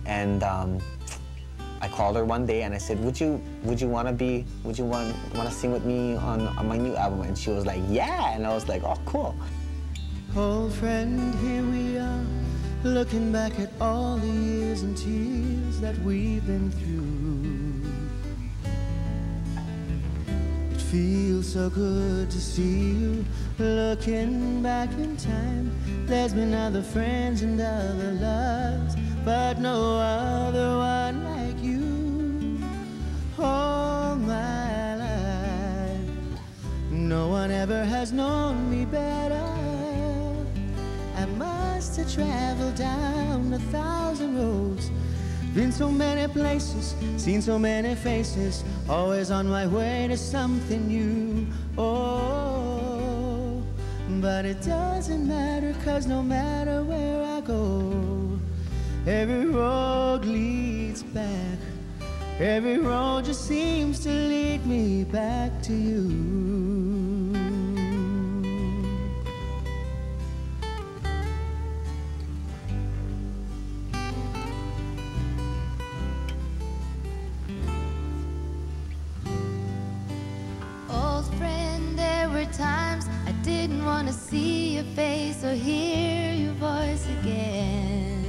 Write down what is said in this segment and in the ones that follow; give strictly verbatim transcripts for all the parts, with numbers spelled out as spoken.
And um, I called her one day and I said, would you would you want to be, would you want, want to sing with me on, on my new album? And she was like, yeah. And I was like, oh, cool. Old friend, here we are, looking back at all the years and tears that we've been through. It feels so good to see you, looking back in time. There's been other friends and other loves, but no other one like you. All my life, no one ever has known me better. I must have traveled down a thousand roads, been so many places, seen so many faces, always on my way to something new. Oh, but it doesn't matter, 'cause no matter where I go, every road leads back. Every road just seems to lead me back to you. Times I didn't want to see your face or hear your voice again.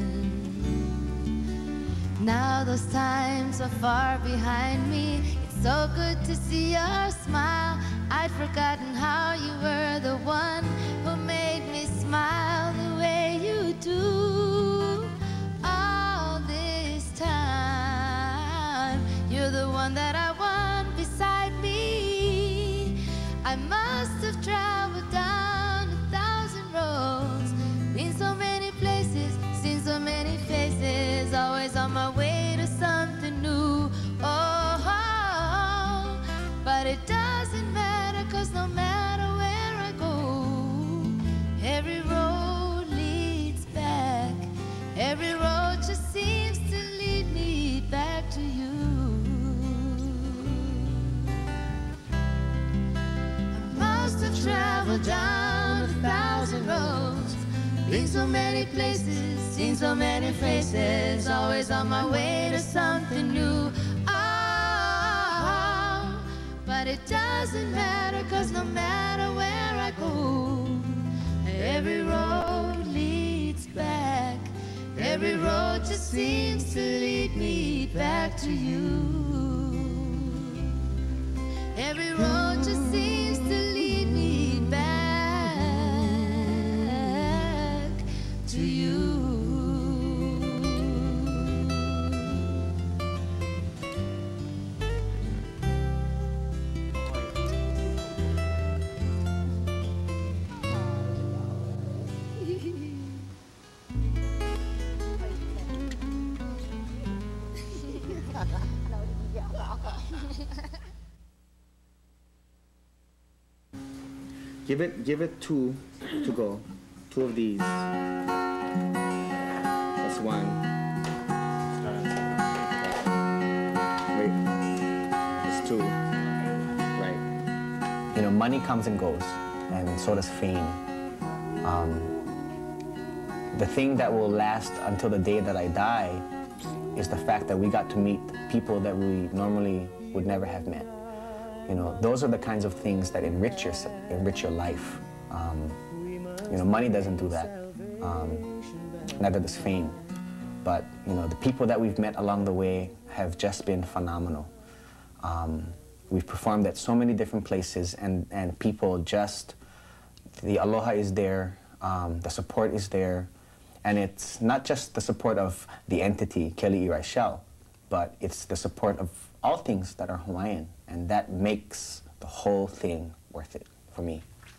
Now those times are far behind me. It's so good to see your smile. I'd forgotten how you were the one who made me smile the way you do. All this time, you're the one that I want beside me. I must have traveled down a thousand roads, been so many places, seen so many faces, always on my way to something new. Oh, oh, but it doesn't matter, 'cause no matter where I go, every road leads back. Every road just seems to lead me back to you. Traveled down a thousand roads, been so many places, seen so many faces, always on my way to something new. Oh, but it doesn't matter, 'cause no matter where I go, every road leads back. Every road just seems to lead me back to you. Every road just seems to lead me back to you. Give it, give it two to go. Two of these. That's one. Wait, it's two. Right. You know, money comes and goes, and so does fame. Um, the thing that will last until the day that I die is the fact that we got to meet people that we normally would never have met. You know, those are the kinds of things that enrich your, enrich your life. Um, you know, money doesn't do that. Um, neither does fame. But, you know, the people that we've met along the way have just been phenomenal. Um, we've performed at so many different places, and, and people just, the aloha is there, um, the support is there, and it's not just the support of the entity, Keli'i Raichel, but it's the support of all things that are Hawaiian, and that makes the whole thing worth it for me.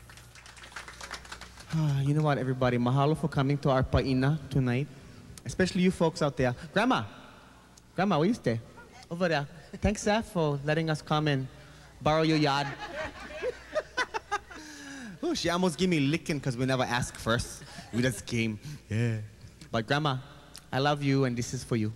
You know what, everybody? Mahalo for coming to our pa'ina tonight, especially you folks out there. Grandma, Grandma, where you stay? Over there. Thanks, Seth, for letting us come and borrow your yard. Oh, she almost gave me licking because we never asked first. We just came. Yeah. But Grandma, I love you, and this is for you.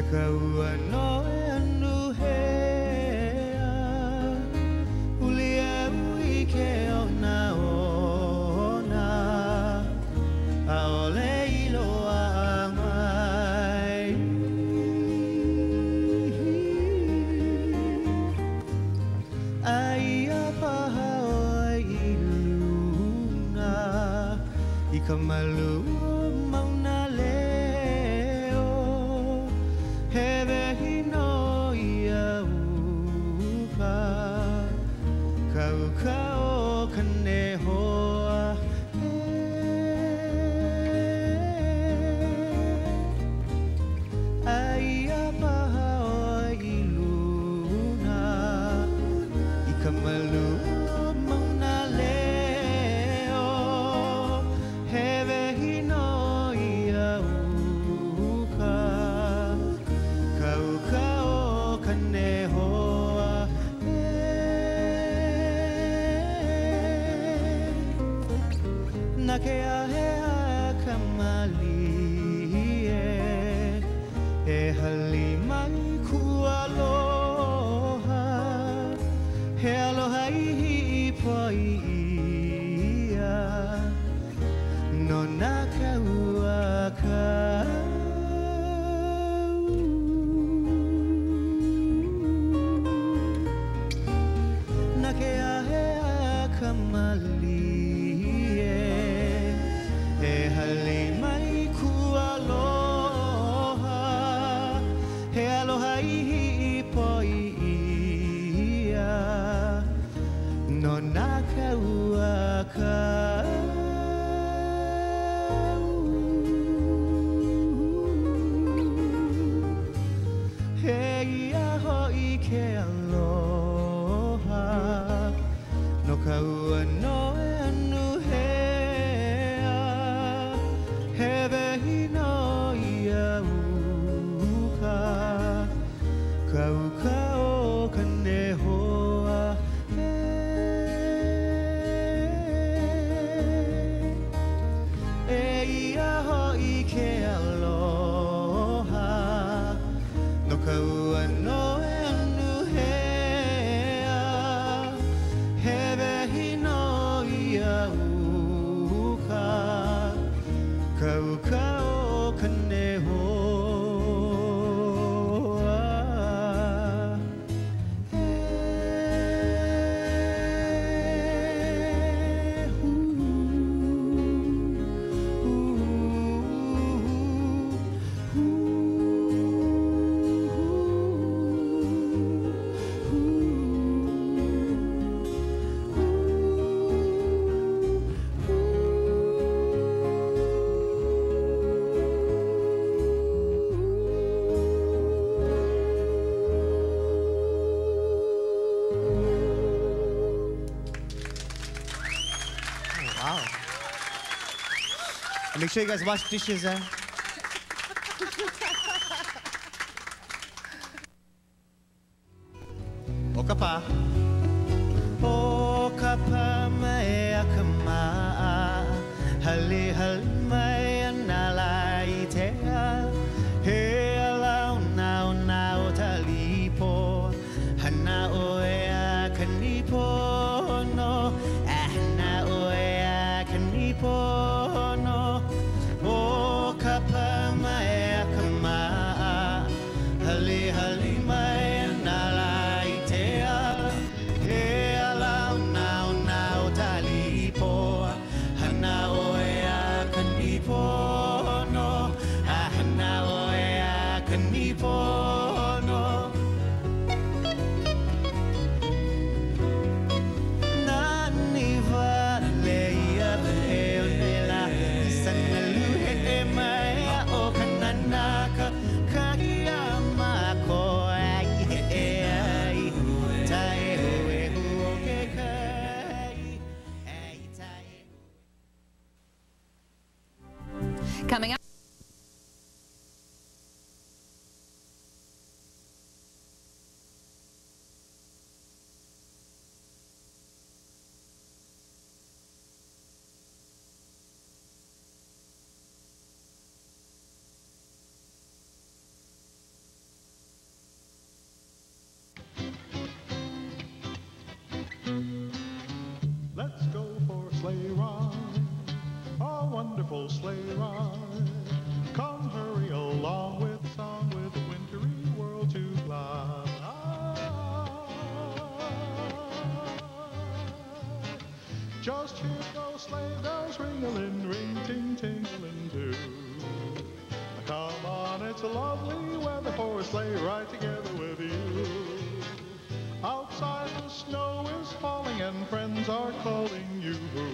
kaua no anu hea ulia ui ke ona ona aole iloa mai ai paha oi iluna I kamalu mauna leo heve hino ia uka kau kau kane hoa ai paha oi iluna I kamalu mauna leo heve hino ia uka kau kau kane hoa na ke ahea kamali e e hali mai kualoha he aloha ihi I poi ia no na kaua kau na ke ahea kamali e e hali mai kualoha he aloha ihi I poi ia no na kaua kau he ia hoi ke aloha no kaua no anu hea heve hino ia uka kau kau kane hoa e ia hoi ke aloha no kaua no anu hea heve hino ia uka kau kau kane hoa Wow. Make sure you guys wash dishes, eh? Okapa. Okapa mai akama. Hali hali mai analai tea. He alau nao nao talipo. Hana oea kanipo no. Ahna oea kanipo no. Okapa mai akama. Hali hali mai analai tea. He alau nao nao talipo. Hana oea kanipo no. Ahna oea kanipo no. Nani vale ia e onela sanalu he mai o kananaka kahia mako ai e ai tai e hu ke kai ai tai. Coming up. a wonderful sleigh ride. Come hurry along with the song, with the wintry world to glide. Just hear those sleigh bells ring-a-ling, ring, ting, ting-a-ling too. Come on, it's a lovely weather for a sleigh ride together with you. Outside the snow is falling and friends are calling you.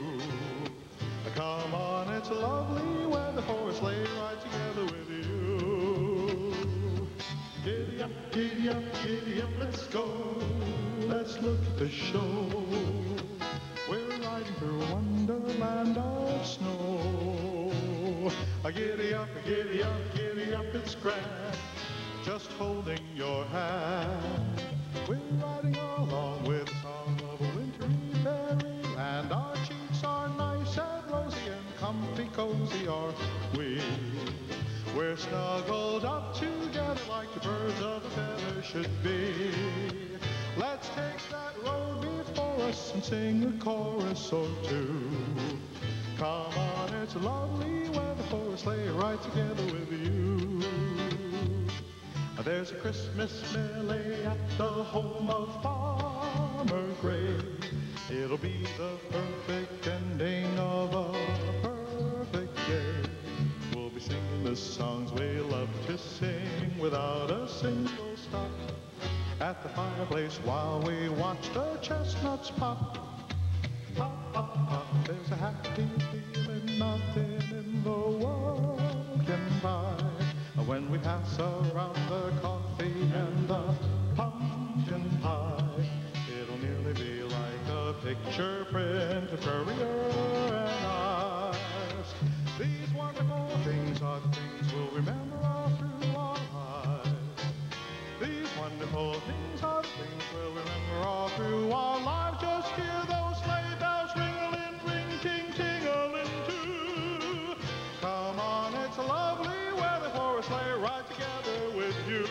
Come on, it's a lovely weather for a sleigh ride together with you. Giddy up, giddy up, giddy up, let's go. Let's look at the show. We're riding through a wonderland of snow. A giddy up, a giddy up, giddy up, it's grand. Just holding your hand. We're riding along with a song of a wintry fairyland. Our cheeks are nice and rosy and comfy cozy are we. We're snuggled up together like the birds of a feather should be. Let's take that road before us and sing a chorus or two. Come on, it's a lovely weather for a sleigh ride together with you. There's a Christmas melee at the home of Farmer Gray. It'll be the perfect ending of a perfect day. We'll be singing the songs we love to sing without a single stop. At the fireplace while we watch the chestnuts pop. Pop, pop, pop, there's a happy feeling nothing in the world can buy. When we pass around the coffee and the pumpkin pie, it'll nearly be like a picture print of Currier and Ives. These wonderful things are the things we'll remember all through our lives. These wonderful things are the things we'll remember all through our lives. Just hear those sleigh bells ring-a-ling, ring, ting, ting-a-ling too. Come on, it's a lovely weather for a sleigh ride together with you.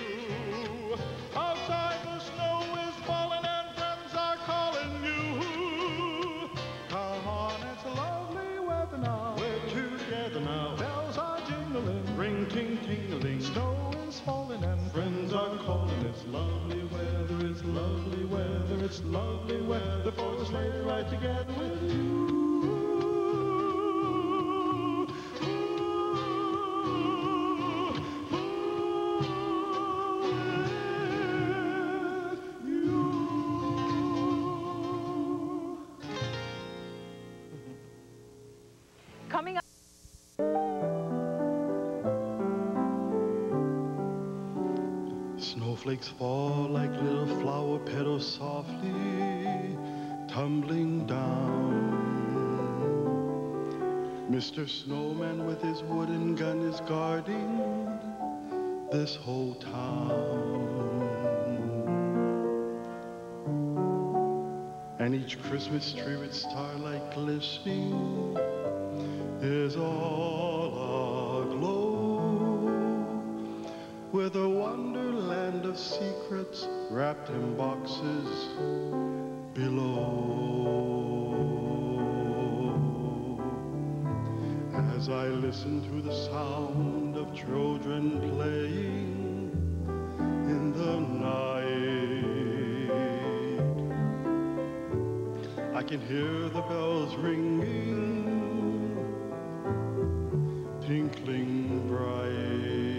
Outside the snow is falling and friends are calling you. Come on, it's a lovely weather now. We're together now. Bells are jingling, ring, ting, ting-a-ling. Snow is falling and friends are calling. It's lovely weather, it's lovely weather, it's lovely weather for a sleigh ride together with you. Coming up. Snowflakes fall like little flower petals softly tumbling down. Mister Snowman with his wooden gun is guarding this whole town. And each Christmas tree with starlight glistening is all aglow with a wonderland of secrets wrapped in boxes below. As I listen to the sound of children playing in the night, I can hear the bells ringing, tinkling bright.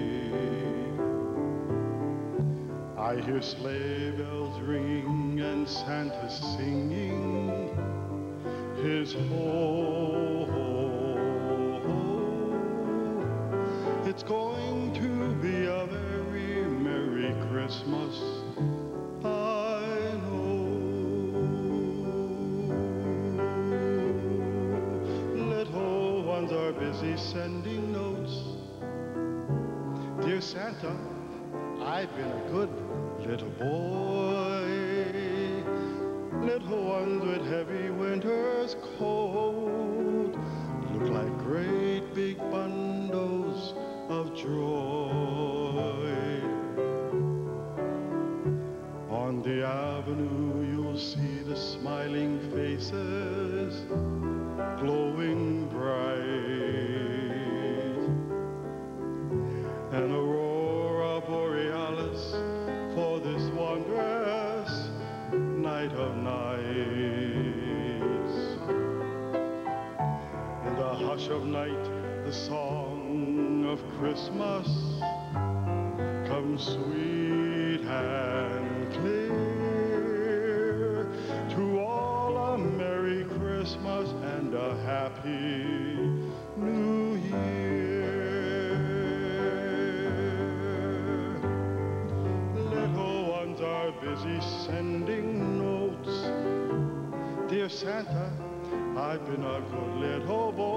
I hear sleigh bells ringing and Santa singing his ho, ho, ho. It's going to be a very Merry Christmas, I know. Little ones are busy sending notes. Dear Santa, I've been a good little boy. Little ones with heavy winter's coat look like great big bundles of joy. On the avenue you'll see the smiling faces glowing bright. hush of night, the song of Christmas comes sweet and clear. To all a Merry Christmas and a Happy New Year. Little ones are busy sending notes. Dear Santa, I've been a good little boy.